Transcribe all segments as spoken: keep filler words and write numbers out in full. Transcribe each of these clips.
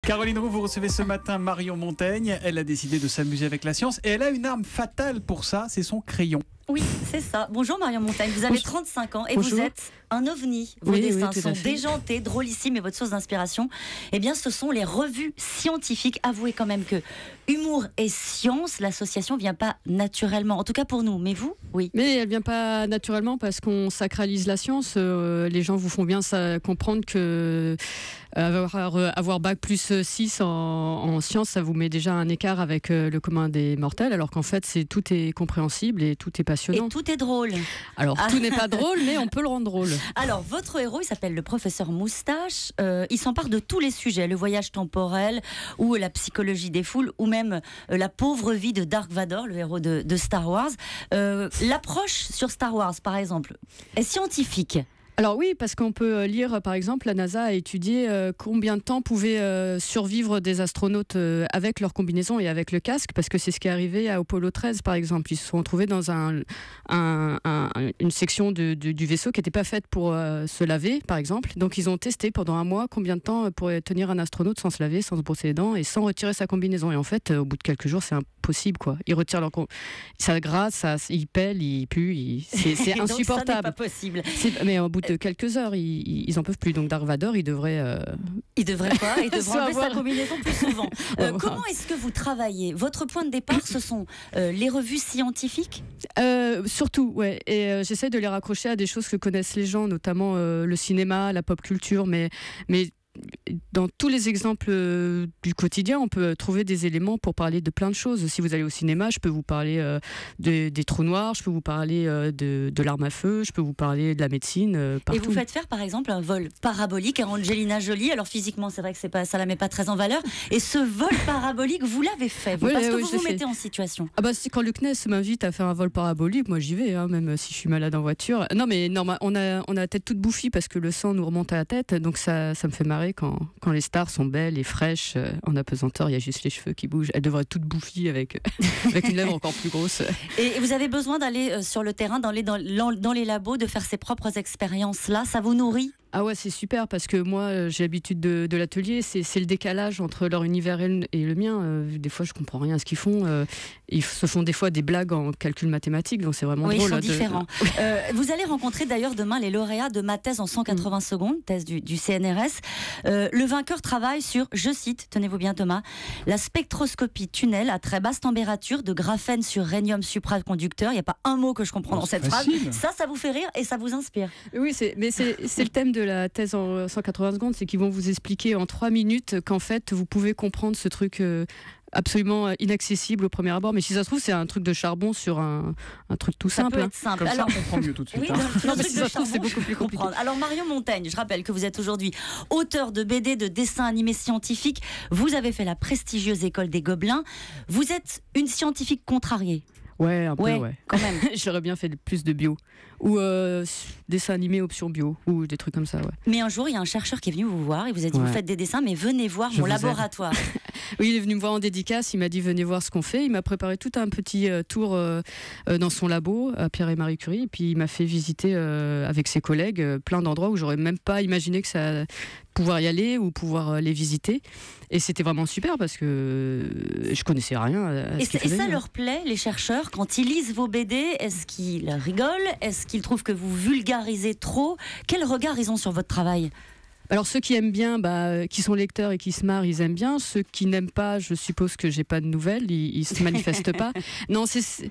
Caroline Roux, vous recevez ce matin Marion Montaigne. Elle a décidé de s'amuser avec la science et elle a une arme fatale pour ça, c'est son crayon. Oui, c'est ça. Bonjour Marion Montaigne, vous avez trente-cinq ans et Bonjour. vous êtes un ovni. Vos Oui, dessins oui, sont fait. déjantés, drôlissimes et votre source d'inspiration, eh bien, ce sont les revues scientifiques. Avouez quand même que humour et science, l'association vient pas naturellement, en tout cas pour nous. Mais vous, oui. Mais elle vient pas naturellement parce qu'on sacralise la science. Euh, les gens vous font bien ça, comprendre que avoir, avoir bac plus six en, en sciences, ça vous met déjà un écart avec euh, le commun des mortels, alors qu'en fait, c'est, tout est compréhensible et tout est passionnant. Et tout est drôle. Alors, Ah. tout n'est pas drôle, mais on peut le rendre drôle. Alors, votre héros, il s'appelle le professeur Moustache. Euh, il s'empare de tous les sujets, le voyage temporel ou la psychologie des foules, ou même euh, la pauvre vie de Dark Vador, le héros de, de Star Wars. Euh, l'approche sur Star Wars, par exemple, est scientifique. Alors oui, parce qu'on peut lire, par exemple, la NASA a étudié euh, combien de temps pouvaient euh, survivre des astronautes euh, avec leur combinaison et avec le casque, parce que c'est ce qui est arrivé à Apollo treize, par exemple. Ils se sont retrouvés dans un, un, un, une section de, de, du vaisseau qui n'était pas faite pour euh, se laver, par exemple. Donc ils ont testé pendant un mois combien de temps pourrait tenir un astronaute sans se laver, sans se brosser les dents et sans retirer sa combinaison. Et en fait, au bout de quelques jours, c'est impossible, quoi. Ils retirent leur com- ça gratte, ça, ils pèlent, ils puent, ils... c'est, c'est insupportable. Donc ça n'est pas possible. C'est... Mais au bout de quelques heures, ils, ils en peuvent plus. Donc Dark Vador, il devrait... Euh... Il devrait quoi Il devrait Soit enlever avoir- sa combinaison plus souvent. Euh, comment est-ce que vous travaillez ? Votre point de départ, ce sont euh, les revues scientifiques ? Euh, surtout, ouais. Et euh, j'essaie de les raccrocher à des choses que connaissent les gens, notamment euh, le cinéma, la pop culture, mais... mais dans tous les exemples euh, du quotidien, on peut trouver des éléments pour parler de plein de choses. Si vous allez au cinéma, je peux vous parler euh, de, des trous noirs, je peux vous parler euh, de, de l'arme à feu, je peux vous parler de la médecine. Euh, Et vous faites faire par exemple un vol parabolique à Angelina Jolie. Alors physiquement, c'est vrai que c'est pas, ça la met pas très en valeur. Et ce vol parabolique, vous l'avez fait, vous, Oui, parce oui, que oui, vous je vous l'ai mettez en situation. Ah bah, c'est quand le C N E S m'invite à faire un vol parabolique, moi j'y vais, hein, même si je suis malade en voiture. Non mais normal, on a, on a la tête toute bouffie parce que le sang nous remonte à la tête, donc ça, ça me fait marrer quand, quand les stars sont belles et fraîches. Euh, en apesanteur, il y a juste les cheveux qui bougent. Elles devraient être toutes bouffies avec, avec une lèvre encore plus grosse. Et vous avez besoin d'aller euh, sur le terrain, dans les, dans, dans les labos, de faire ces propres expériences-là. Ça vous nourrit ? Ah ouais, c'est super parce que moi j'ai l'habitude de, de l'atelier, c'est, c'est le décalage entre leur univers et le, et le mien. Euh, des fois je comprends rien à ce qu'ils font. Euh, ils se font des fois des blagues en calcul mathématique, donc c'est vraiment oui, drôle. Ils sont de... différents. euh, vous allez rencontrer d'ailleurs demain les lauréats de ma thèse en cent quatre-vingts mmh. secondes, thèse du, du C N R S. Euh, le vainqueur travaille sur, je cite, tenez-vous bien Thomas, la spectroscopie tunnel à très basse température de graphène sur rhénium supraconducteur. Il n'y a pas un mot que je comprends oh, dans cette facile. phrase. Ça, ça vous fait rire et ça vous inspire. Oui, c'est, mais c'est, c'est le thème de la thèse en cent quatre-vingts secondes, c'est qu'ils vont vous expliquer en trois minutes qu'en fait vous pouvez comprendre ce truc euh, absolument inaccessible au premier abord, mais si ça se trouve c'est un truc de charbon sur un, un truc tout ça simple. Ça peut être simple. Comme Alors, ça on comprend mieux tout de suite. Oui, hein. non, mais si ça se trouve c'est beaucoup plus compliqué. Alors Marion Montaigne, je rappelle que vous êtes aujourd'hui auteur de B D, de dessins animés scientifiques. Vous avez fait la prestigieuse école des Gobelins. Vous êtes une scientifique contrariée. Ouais, un peu, ouais, ouais. Quand même. J'aurais bien fait plus de bio. Ou euh, dessin animé option bio. Ou des trucs comme ça, ouais. Mais un jour, il y a un chercheur qui est venu vous voir et vous a dit, ouais. vous faites des dessins, mais venez voir Je mon laboratoire. Oui, il est venu me voir en dédicace, il m'a dit venez voir ce qu'on fait. Il m'a préparé tout un petit euh, tour euh, euh, dans son labo, à Pierre et Marie Curie. Et puis il m'a fait visiter euh, avec ses collègues euh, plein d'endroits où j'aurais même pas imaginé que ça pouvoir y aller ou pouvoir euh, les visiter. Et c'était vraiment super parce que euh, je connaissais rien à et, ce qu'ils et faisaient. ça leur plaît, les chercheurs, quand ils lisent vos B D? Est-ce qu'ils rigolent? Est-ce qu'ils trouvent que vous vulgarisez trop? Quel regard ils ont sur votre travail? Alors ceux qui aiment bien, bah, qui sont lecteurs et qui se marrent, ils aiment bien. Ceux qui n'aiment pas, je suppose que j'ai pas de nouvelles, ils, ils se manifestent pas. Non, c'est, c'est...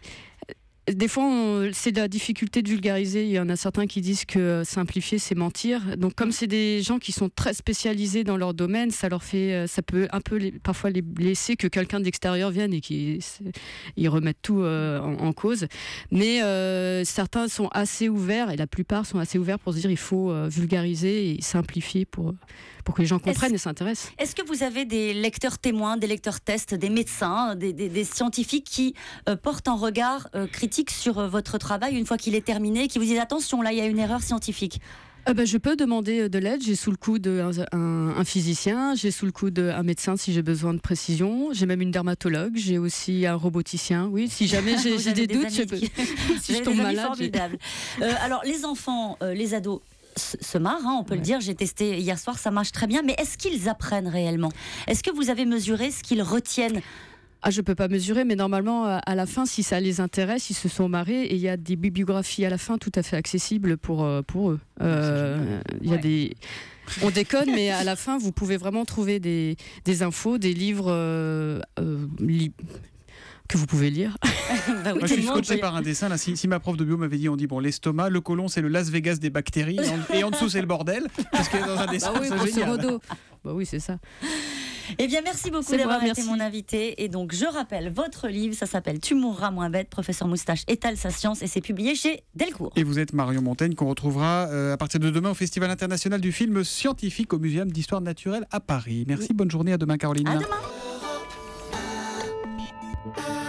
Des fois, on, c'est de la difficulté de vulgariser. Il y en a certains qui disent que simplifier, c'est mentir. Donc, comme c'est des gens qui sont très spécialisés dans leur domaine, ça leur fait, ça peut un peu les, parfois les blesser que quelqu'un d'extérieur vienne et qu'ils ils remettent tout euh, en, en cause. Mais euh, certains sont assez ouverts, et la plupart sont assez ouverts pour se dire il faut euh, vulgariser et simplifier pour, pour que les gens comprennent est-ce, et s'intéressent. Est-ce que vous avez des lecteurs témoins, des lecteurs tests, des médecins, des, des, des scientifiques qui euh, portent un regard euh, critique sur votre travail une fois qu'il est terminé, qui vous disent attention, là il y a une erreur scientifique? Euh ben, je peux demander de l'aide. J'ai sous le coude un, un, un physicien, j'ai sous le coude un médecin si j'ai besoin de précision, j'ai même une dermatologue, j'ai aussi un roboticien. Oui, si jamais j'ai, j'ai des, des doutes, je peux. Qui... si je tombe malade. Formidable. J'ai... Euh, alors les enfants, euh, les ados, se, se marrent, hein, on peut Ouais. le dire. J'ai testé hier soir, ça marche très bien. Mais est-ce qu'ils apprennent réellement? Est-ce que vous avez mesuré ce qu'ils retiennent? Ah, je peux pas mesurer, mais normalement, à la fin, si ça les intéresse, ils se sont marrés et il y a des bibliographies à la fin tout à fait accessibles pour, euh, pour eux. Euh, Il y a Ouais. des... On déconne, mais à la fin, vous pouvez vraiment trouver des, des infos, des livres euh, euh, li- que vous pouvez lire. Bah oui, Moi, tout je suis le monde scotché peut- par un dessin. Là, si, si ma prof de bio m'avait dit, on dit bon, l'estomac, le côlon, c'est le Las Vegas des bactéries, et en, et en dessous, c'est le bordel. Parce que dans un dessin, Bah oui, c'est grosso génial. modo. Bah oui, c'est ça. Eh bien, merci beaucoup C'est d'avoir moi, été merci. mon invité. Et donc, je rappelle, votre livre, ça s'appelle Tu mourras moins bête, professeur Moustache étale sa science, et c'est publié chez Delcourt. Et vous êtes Marion Montaigne, qu'on retrouvera euh, à partir de demain au Festival international du film scientifique au Muséum d'histoire naturelle à Paris. Merci, bonne journée, à demain Caroline. À demain.